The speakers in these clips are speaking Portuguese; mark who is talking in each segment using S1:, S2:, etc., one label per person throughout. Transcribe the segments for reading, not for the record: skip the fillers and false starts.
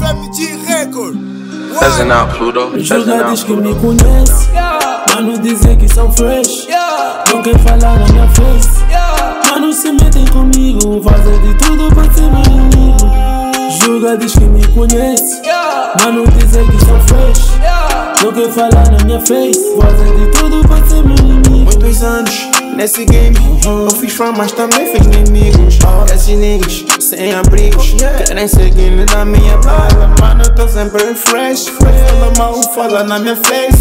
S1: FMG Record.
S2: Peasant out, Pluto.
S3: Julga diz que me conhece, mano dizer que são fresh, não quer falar na minha face. Mano se metem comigo, fazem de tudo pra ser meu inimigo. Julga diz que me conhece, mano dizer que são fresh, não quer falar na minha face. Fazem de tudo pra ser meu inimigo.
S4: Muitos anos nesse game, eu fiz fã, mas também fiz inimigos. Esses niggas sem abrigos querem seguir na minha bala. Mano, eu tô sempre fresh. Fala mal, fala na minha face.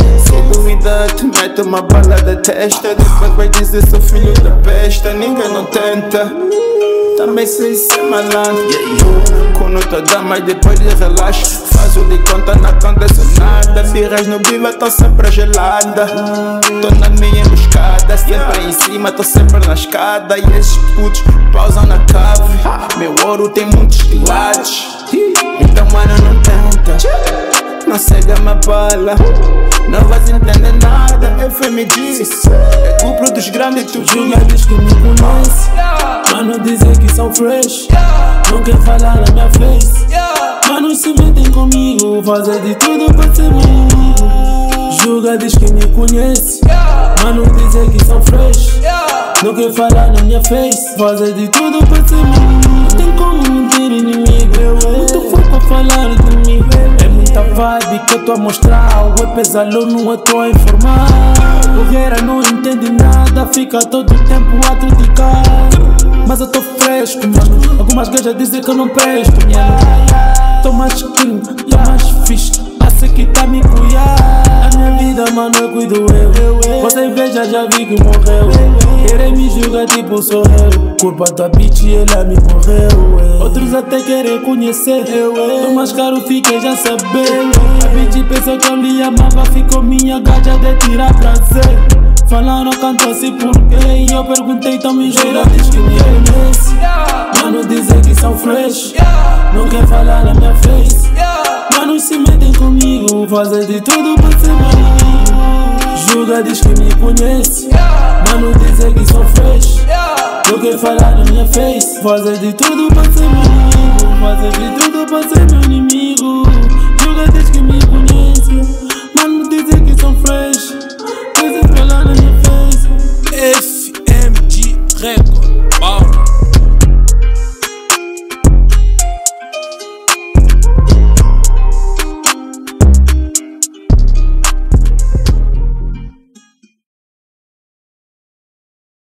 S4: Se duvidar, te meto uma bala da testa. Depois vai dizer sou filho da pesta. Ninguém não tenta, também sei ser malandro. Quando tô dando, mas depois de relaxo, faço de conta, não acontece nada. Birras no biva, tô sempre gelada. Tô na minha emboscada, sempre em cima, tô sempre na escada. E esses putos pausam na cave. Meu ouro tem muitos quilates, então mano não tenta, não cega minha bala, não vais entender nada. FMG é cupro dos grandes, tu
S3: julga diz que me conhece, mano dizer que são fresh, não quer falar na minha face. Mano se metem comigo, fazem de tudo pra ser meu inimigo. Julga diz que me conhece, mano dizer que são fresh, não quer falar na minha face. Fazem de tudo pra ser meu inimigo. Não tem como não ter inimigo, muito foi pra falar de mim. É muita vibe que eu tô a mostrar, o é pesadão, não eu tô a informar. O guerra não entende nada, fica todo tempo a criticar. Mas eu tô fresco, mano, algumas gajas dizem que eu não presto, mano. Tô mais clean, tô mais fixe, acha que tá me cuidar. A minha vida, mano, eu cuido eu. Você veja, já vi que morreu. Querem me julgar tipo sou eu, culpa da bitch e ela me morreu. Outros até querem conhecer, o mais caro fica já saber. A bitch pensou que eu lhe amava, ficou minha gaja de tirar prazer. Falaram canto assim porquê, e eu perguntei, então me jura, diz que me conhece. Mano dizer que são fresh, não quer falar na minha face. Mano se metem comigo, fazem de tudo pra ser meu inimigo. Julga diz que me conhece, mano dizer que são fresh, não quer falar na minha face. Fazem de tudo pra ser meu inimigo, fazem de tudo pra ser meu inimigo.